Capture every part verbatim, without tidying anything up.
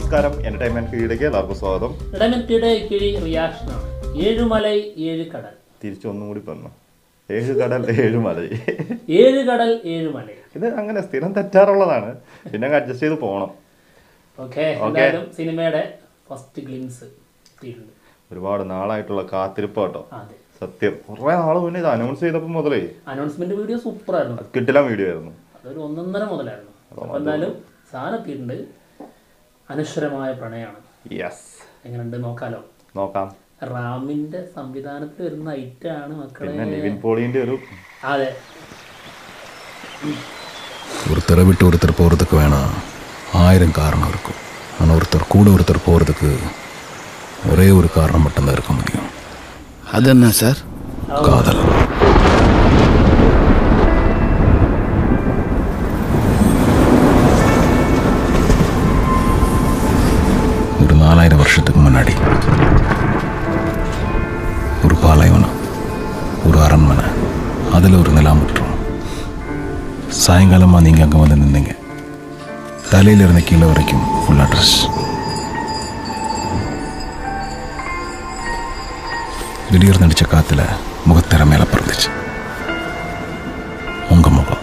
നമസ്കാരം, എന്റർടൈൻമെന്റ് കീഴിലേക്ക് എല്ലാവർക്കും സ്വാഗതം. റിയാക്ഷനാണ് ഏഴുമലൈ ഏഴ് കടൽ. തിരിച്ചൊന്നും കൂടി പറഞ്ഞു, ഏഴ് കടൽ ഏഴ് മല, ഏഴ് കടൽ ഏഴ് മല. ഇത് അങ്ങനെ സ്ഥിരം തെറ്റാറുള്ളതാണ്, പിന്നെ അഡ്ജസ്റ്റ് ചെയ്ത് പോകണം. ഓക്കെ, എന്തായാലും സിനിമയുടെ ഫസ്റ്റ് ഗ്ലിംസ് കിട്ടിയിട്ടുണ്ട്. ഒരുപാട് നാളായിട്ടുള്ള കാത്തിരിപ്പ് കേട്ടോ. സത്യം കുറെ നാള് മുന്നേ ഇത് അനൗൺസ് ചെയ്തപ്പോൾ മുതലേ അനൗൺസ്മെന്റ് വീഡിയോ സൂപ്പർ ആയിരുന്നു, കിട്ടില്ല വീഡിയോ ആയിരുന്നു. അതൊരു ഒന്നൊന്നര മുതലായിരുന്നു. അപ്പൊ എന്തായാലും സാധനം എത്തിയിട്ടുണ്ട്. അനശ്വരമായ പ്രണയമാണ്. യെസ്, എങ്ങനെയുണ്ട് നോക്കാലോ? നോക്കാം. റാമിന്റെ സംവിധാനത്തിൽ വരുന്ന ഐറ്റാണ് മക്കളെ. നിവിൻ പോളിന്റെ ഒരു അതെ, ஒருத்தரை விட்டு ஒருத்தர் போகிறதுக்கு வேணாம் ஆயிரம் காரணம் இருக்கும். ஆனால் ஒருத்தர் கூட ஒருத்தர் போகிறதுக்கு ஒரே ஒரு காரணம் மட்டும்தான் இருக்க முடியும். அது என்ன சார்? காதல். ஒரு நாலாயிரம் வருஷத்துக்கு முன்னாடி ஒரு பாலைவனம், ஒரு அரண்மனை, அதில் ஒரு நிலாமுற்றம். சாயங்காலமாக நீங்கள் அங்கே வந்து நின்னீங்க. தலையில் இருந்து கீழே வரைக்கும் ஃபுல் அட்ரஸ். திடீர்னு அடித்த காற்றுல முகத்திற மேலே பறந்துச்சு உங்கள் முகம்.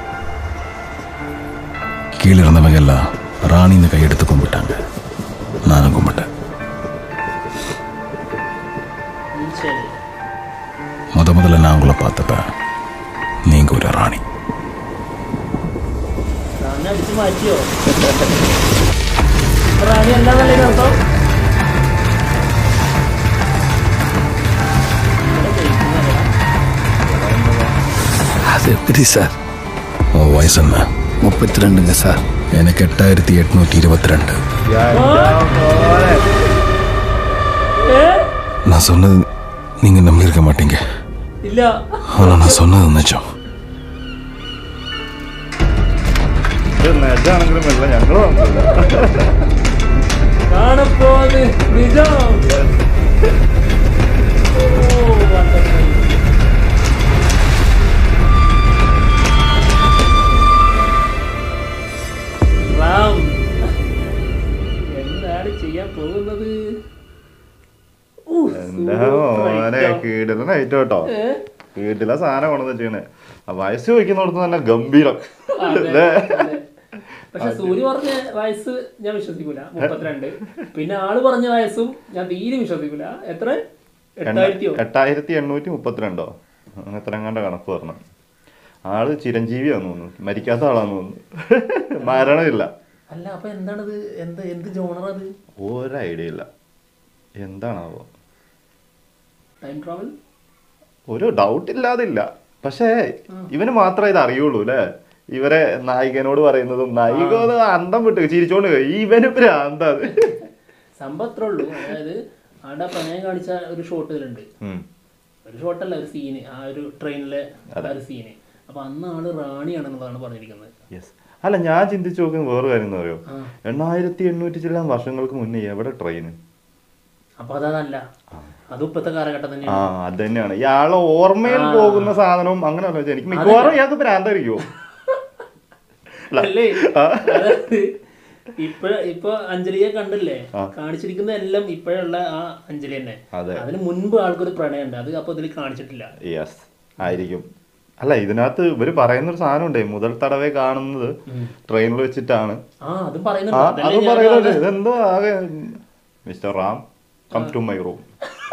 கீழே இருந்தவங்க எல்லாம் ராணின்னு கையெடுத்து கும்பிட்டாங்க. நானும் கும்பிட்டேன். முத முதல்ல நான் உங்களை பார்த்தப்ப நீங்கள் ஒரு ராணி. മാറ്റിയോ റാണി എന്താന്നല്ലേ അർത്ഥം? அது எப்படி சார்? ஓ வயசு என்ன? முப்பத்தி ரெண்டுங்க சார். எனக்கு எட்டாயிரத்தி எட்நூற்றி இருபத்தி ரெண்டு. நான் சொன்னது நீங்க நம்பியிருக்க மாட்டீங்க. இல்ல, ஆனா நான் சொன்னது நிஜம். ണെങ്കിലും എല്ലാം ഞങ്ങളും കാണപ്പോത് നിജം. റാം എന്താണ് ചെയ്യാൻ പോകുന്നത്? എന്താ മോനെ, കീടിലായിട്ട് കേട്ടോ, വീട്ടിലെ സാധനം കൊണ്ടെന്ന് വെച്ചാണ്. വയസ്സ് വയ്ക്കുന്നിടത്ത് തന്നെ ഗംഭീരം. പക്ഷെ സൂര്യ പറഞ്ഞ വയസ്സ് ഞാൻ വിശ്വസിക്കൂല, മുപ്പത്തിരണ്ട്. പിന്നെ ആള് പറഞ്ഞ വയസ്സും ഞാൻ തീരെ വിശ്വസിക്കൂല. എത്ര? എട്ടായിരത്തിയോ എട്ടായിരത്തി എണ്ണൂറ്റി മുപ്പത്തിരണ്ടോ അങ്ങനെ എത്ര കണ്ട കണക്ക് പറഞ്ഞു. ആള് ചിരഞ്ജീവിയാന്ന് തോന്നുന്നു, മരിക്കാത്ത ആളാന്ന് തോന്നുന്നു, മരണമില്ല. അല്ല, അപ്പൊ എന്താണത്? എന്ത് എന്ത് ജോണറത്? ഒരു ഐഡിയ ഇല്ല, എന്താണാവോ? ടൈം ട്രാവൽ ഒരു ഡൗട്ട് ഇല്ലാതില്ല. പക്ഷേ ഇവന് മാത്രമേ ഇത് അറിയുള്ളൂ അല്ലേ? ഇവരെ നായികനോട് പറയുന്നതും നായിക അന്തം വിട്ട് ചിരിച്ചോണ്ട് ഇവന് ഭ്രാന്താ. സംഭവത്രേ ഉള്ളൂ. അതായത് ആടെ പ്രണയം കാണിച്ച ഒരു ഷോട്ട് ഇതിലുണ്ട്. ഒരു ഷോട്ടല്ല, ഒരു സീന്, ആ ഒരു ട്രെയിനിലെ ഒരു സീന്. അപ്പൊ അന്ന് ആള് റാണിയാണെന്നുള്ളതാണ് പറഞ്ഞിരിക്കുന്നത്. യെസ്. അല്ല, ഞാൻ ചിന്തിച്ചു നോക്കുന്ന വേറെ കാര്യം എന്ന് പറയോ, എണ്ണായിരത്തി എണ്ണൂറ്റി ചില വർഷങ്ങൾക്ക് മുന്നേ എവിടെ ട്രെയിന്? അപ്പൊ അതല്ല, അത് ഇപ്പത്തെ കാലഘട്ടം തന്നെയാണ്. ആ, അത് തന്നെയാണ്. ഇയാളെ ഓർമ്മയിൽ പോകുന്ന സാധനവും അങ്ങനെ ആലോചിച്ചാൽ എനിക്ക് മിക്കവാറും ഇയാൾക്ക് ഭ്രാന്തായിരിക്കുമോ? അല്ലേ? അതായത് ഇപ്പഴ ഇപ്പൊ അഞ്ജലിയെ കണ്ടില്ലേ, കാണിച്ചിരിക്കുന്ന എല്ലാം ഇപ്പോഴുള്ള ആ അഞ്ജലി തന്നെ. അതിന് മുൻപ് ആൾക്കൊരു പ്രണയമുണ്ട്, അത് അപ്പൊ ഇതിൽ കാണിച്ചിട്ടില്ല. യെസ്, ആയിരിക്കും. അല്ല, ഇതിനകത്ത് ഇവര് പറയുന്നൊരു സാധനം ഉണ്ടേ, മുതൽ തടവേ കാണുന്നത് ട്രെയിനിൽ വെച്ചിട്ടാണ്. അതും പറയുന്നുണ്ട്. അതും പറയുന്നുണ്ട്. ഇതെന്തോ ആകെ mister Ram come to my room.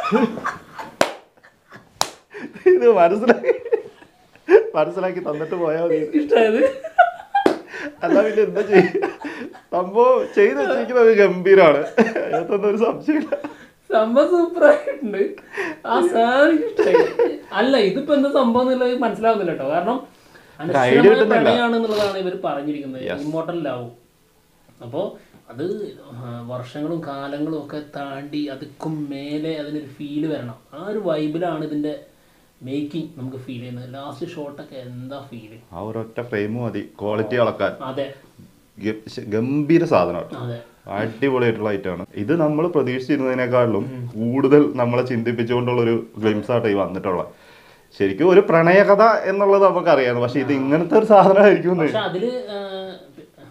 ഇത് മനസ്സിലാക്കി മനസ്സിലാക്കി തന്നിട്ട് പോയാൽ മതി. ഇഷ്ടമായത് അല്ല, പിന്നെ എന്താ ചെയ്യ, സംഭവം ചെയ്ത് വെച്ചിരിക്കുന്നത് ഗംഭീരാണ്, അതിനകത്തൊന്നും ഒരു സംശയമില്ല. സംഭവം സൂപ്പറായിട്ടുണ്ട്. ആ സാധനം ഇഷ്ടമായി. അല്ല, ഇതിപ്പോ എന്താ സംഭവം എന്നുള്ളത് മനസ്സിലാവുന്നില്ല കേട്ടോ. കാരണം പ്രണയാണെന്നുള്ളതാണ് ഇവർ പറഞ്ഞിരിക്കുന്നത്. ഇമ്മോർട്ടലാവും. അപ്പോ അത് വർഷങ്ങളും കാലങ്ങളും ഒക്കെ താണ്ടി അതുക്കും മേലെ അതിനൊരു ഫീല് വരണം. ആ ഒരു വൈബിലാണ് ഇതിന്റെ മേക്കിംഗ് നമുക്ക് ഫീൽ ചെയ്യുന്നത്. ലാസ്റ്റ് ഷോട്ടൊക്കെ എന്താ ഫീല്, ആ ഒരൊറ്റ ഫ്രെയിമും മതി ക്വാളിറ്റി അളക്കാൻ. അതെ, ഗംഭീര സാധനമാണ്, അടിപൊളിയായിട്ടുള്ള ഐറ്റാണ്. ഇത് നമ്മൾ പ്രതീക്ഷിച്ചിരുന്നതിനേക്കാളും കൂടുതൽ നമ്മളെ ചിന്തിപ്പിച്ചുകൊണ്ടുള്ള ഒരു ഗ്ലിംസ് ആട്ടോ ഈ വന്നിട്ടുള്ളത്. ശരിക്കും ഒരു പ്രണയകഥ എന്നുള്ളത് നമുക്കറിയാം, പക്ഷെ ഇത് ഇങ്ങനത്തെ ഒരു സാധനമായിരിക്കും. അതില്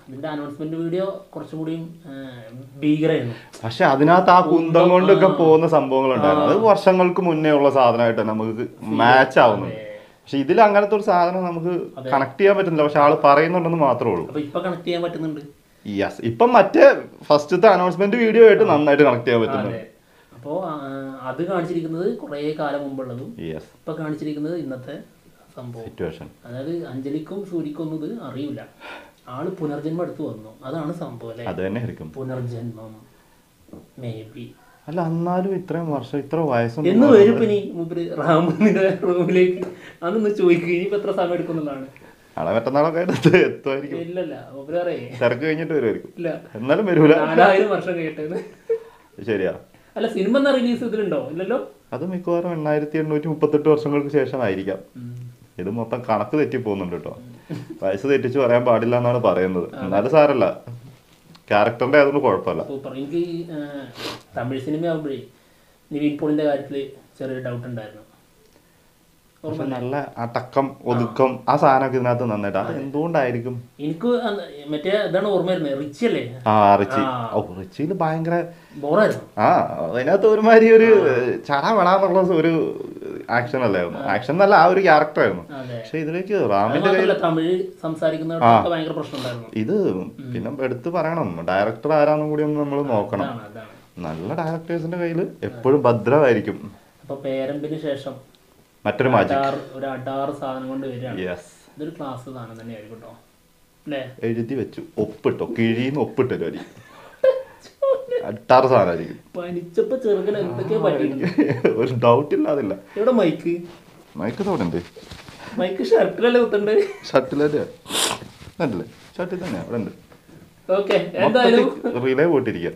ഇതിന്റെ അനൗൺസ്മെന്റ് വീഡിയോ കുറച്ചും കൂടിയും ഭീകരമായിരുന്നു. പക്ഷെ അതിനകത്ത് ആ കുന്തം കൊണ്ടൊക്കെ പോകുന്ന സംഭവങ്ങൾ ഉണ്ടായിരുന്നു. അത് വർഷങ്ങൾക്ക് മുന്നേ ഉള്ള സാധനമായിട്ട് നമുക്ക് മാച്ച് ആവുന്നുണ്ട്. പക്ഷെ ഇതിൽ അങ്ങനത്തെ ഒരു സാധനം നമുക്ക് കണക്ട് ചെയ്യാൻ പറ്റുന്നില്ല. പക്ഷെ ആള് പറയുന്നുണ്ടെന്ന് മാത്രമേ ഉള്ളൂ. ഇപ്പൊ കണക്ട് ചെയ്യാൻ പറ്റുന്നുണ്ട്. യെസ്, ഇപ്പം മറ്റേ ഫസ്റ്റത്തെ അനൗൺസ്മെന്റ് വീഡിയോ ആയിട്ട് നന്നായിട്ട് കണക്ട് ചെയ്യാൻ പറ്റുന്നുണ്ട്. അപ്പോ അത് കാണിച്ചിരിക്കുന്നത് കുറെ കാലം മുമ്പുള്ളതും ഇപ്പൊ കാണിച്ചിരിക്കുന്നത് ഇന്നത്തെ സംഭവം സിറ്റുവേഷൻ. അതായത് അഞ്ജലിക്കും സൂര്യക്കും ഒന്നും ഇത് അറിയില്ല. ആള് പുനർജന്മം എടുത്തു വന്നു, അതാണ് സംഭവം അല്ലേ? അത് തന്നെ ആയിരിക്കും പുനർജന്മം മേ ബി. അല്ല എന്നാലും ഇത്രയും വർഷം ഇത്ര വയസ്സൊന്നും എന്ന് വരും ഇനി മൂപ്പര് റാമുവിന്റെ റൂമിലേക്ക് അതൊന്ന് ചോദിക്കുക. ഇനിയിപ്പോ എത്ര സമയം എടുക്കുന്നുള്ളതാണ്. നാളെ മറ്റന്നാളൊക്കെ എത്തുമായിരിക്കും. ഇല്ലല്ല മൂപ്പര് അറിയേ തിരക്ക് കഴിഞ്ഞിട്ട് വരുമായിരിക്കും. ഇല്ല എന്നാലും വരൂല. നാലായിരം വർഷം കഴിയട്ടെ. ശരിയാ. അല്ല സിനിമ എന്നാ റിലീസ് ഇതിലുണ്ടോ? ഇല്ലല്ലോ. അത് മിക്കവാറും എണ്ണായിരത്തി എണ്ണൂറ്റി മുപ്പത്തെട്ട് വർഷങ്ങൾക്ക് ശേഷമായിരിക്കാം. ഇത് മൊത്തം കണക്ക് തെറ്റി പോകുന്നുണ്ട് കേട്ടോ. വയസ്സ് തെറ്റിച്ച് പറയാൻ പാടില്ല എന്നാണ് പറയുന്നത്. എന്നാലും സാരല്ല, ക്യാരക്ടറിന്റെ ആയതുകൊണ്ട് കുഴപ്പമില്ല. സൂപ്പർ. എനിക്ക് തമിഴ് സിനിമ ആകുമ്പോഴേ നിവിൻ പോളിന്റെ കാര്യത്തില് ചെറിയൊരു ഡൗട്ട് ഉണ്ടായിരുന്നു. നല്ല അടക്കം ഒതുക്കം ആ സാധനമൊക്കെ ഇതിനകത്ത് നന്നായിട്ട്. അത് എന്തുകൊണ്ടായിരിക്കും? എനിക്ക് മറ്റേ ഇതാണ് ഓർമ്മ വരുന്നത്, റിച്ചി അല്ലേ? ആ റിച്ചി. ഓ റിച്ചിയില് ഭയങ്കര ബോറായിരുന്നു. ആ അതിനകത്ത് ഒരുമാതിരി ഒരു ചട വെളാന്നുള്ള ഒരു ആക്ഷൻ അല്ലായിരുന്നു. ആക്ഷൻ എന്നല്ല, ആ ഒരു ക്യാരക്ടർ ആയിരുന്നു. പക്ഷെ ഇതിലേക്ക് റാമിന്റെ കയ്യിൽ തമിഴ് സംസാരിക്കുന്നവർക്ക് ഭയങ്കര പ്രശ്നമുണ്ടായിരുന്നു. ഇത് പിന്നെ എടുത്ത് പറയണം, ഡയറക്ടർ ആരാന്നും കൂടി ഒന്ന് നമ്മൾ നോക്കണം. നല്ല ഡയറക്ടേഴ്സിന്റെ കയ്യിൽ എപ്പോഴും ഭദ്രമായിരിക്കും. അപ്പൊ പേരമ്പിന് ശേഷം മറ്റൊരു മാജിക്, ഒരു അടാറ് സാധനം കൊണ്ട് വരികയാണ്. ഇതൊരു ക്ലാസ് സാധനം തന്നെയായിരിക്കും കേട്ടോ അല്ലേ? എഴുതി വെച്ചു, ഒപ്പിട്ടോ, കിഴിന്ന് ഒപ്പിട്ടൊരു അരി അട്ടാറ് സാധനമായിരിക്കും. പനിച്ചപ്പോ ചെറുക്കൻ എന്തൊക്കെയാ പറ്റിയിട്ടുണ്ട്, ഒരു ഡൗട്ട് ഇല്ലാതില്ല. ഇവിടെ മൈക്ക് മൈക്ക് തോടെ ഉണ്ട്. മൈക്ക് ഷർട്ടിലല്ലേ കുത്തണ്ട്? ഷർട്ടിലല്ലേ അല്ലേ? ഷർട്ടിൽ തന്നെ അവിടെ ഉണ്ട്. ഓക്കെ എന്തായാലും റിലേ പോയിട്ടിരിക്കുക.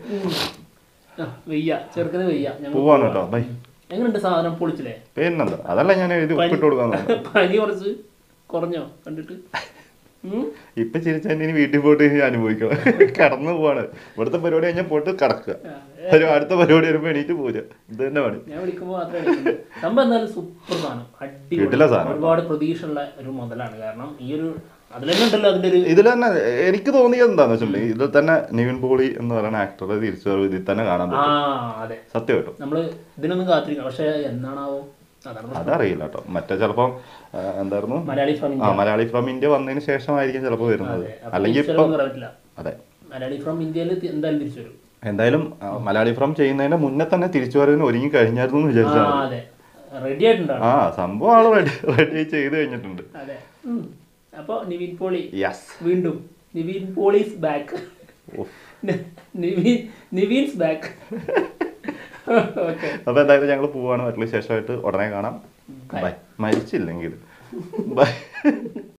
വെയ്യ ചെറുക്കന് വെയ്യ. പോവാണ് കേട്ടോ. ബൈ. എങ്ങനെയുണ്ട് സാധനം? പൊളിച്ചില്ലേ? പിന്നെന്താ, അതല്ല ഞാൻ എഴുതി ഒപ്പിട്ട് കൊടുക്കാൻ. പനി കുറച്ച് കുറഞ്ഞോ കണ്ടിട്ട്? ഇപ്പൊ ചിരിച്ചാൽ ഇനി വീട്ടിൽ പോയിട്ട് അനുഭവിക്കണം. കടന്നു പോവാണ്. ഇവിടുത്തെ പരിപാടി കഴിഞ്ഞാൽ പോയിട്ട് കിടക്കുക. അടുത്ത പരിപാടി വരുമ്പോ എണീറ്റ് പോരുക. ഇത് തന്നെ പണി. ഞാൻ വിളിക്കുമ്പോ മാത്രമേ സംഭവം എന്തായാലും സൂപ്പർ സാധനം, അടിപൊളി സാധനം, ഒരുപാട് പ്രതീക്ഷയുള്ള ഒരു മുതലാണ്. കാരണം ഈ ഒരു അതിലുണ്ടല്ലോ അതിന്റെ ഒരു ഇതിൽ തന്നെ എനിക്ക് തോന്നിയത് എന്താന്ന് വെച്ചിട്ടുണ്ടെങ്കിൽ ഇതിൽ തന്നെ നിവിൻ പോളി എന്ന് പറയുന്ന ആക്ടറെ തിരിച്ചു വരവ് ഇതിൽ തന്നെ കാണാൻ പറ്റും. സത്യം കേട്ടോ. നമ്മള് ഇതിനൊന്നും കാത്തിരിക്കണം. പക്ഷെ എന്നാണാവോ അതറിയില്ല കേട്ടോ. മറ്റേ ചിലപ്പം എന്തായിരുന്നു മലയാളി ഫ്രം ആ മലയാളി ഫ്രം ഇന്ത്യ വന്നതിന് ശേഷമായിരിക്കും ചിലപ്പോൾ വരുന്നത്. അല്ലെങ്കിൽ ഇപ്പം അതെ മലയാളി ഫ്രം ഇന്ത്യയിൽ എന്തായാലും തിരിച്ചു വരും. എന്തായാലും മലയാളി ഫ്രം ചെയ്യുന്നതിന്റെ മുന്നേ തന്നെ തിരിച്ചു വരവിന് ഒരുങ്ങി കഴിഞ്ഞായിരുന്നു എന്ന് വിചാരിച്ചാൽ റെഡി ആയിട്ടുണ്ട്. ആ സംഭവം ആള് റെഡി റെഡി ചെയ്ത് കഴിഞ്ഞിട്ടുണ്ട്. അതെ. അപ്പൊ നിവിൻ പോളി വീണ്ടും നിവിൻ പോളീസ് ബാക്ക്. നിവിൻ നിവിൻസ് ബാക്ക്. അപ്പൊ എന്തായാലും ഞങ്ങൾ പോവാണ്. മറ്റുള്ള ശേഷമായിട്ട് ഉടനെ കാണാം. ബൈ. മരിച്ചില്ലെങ്കിൽ ബൈ.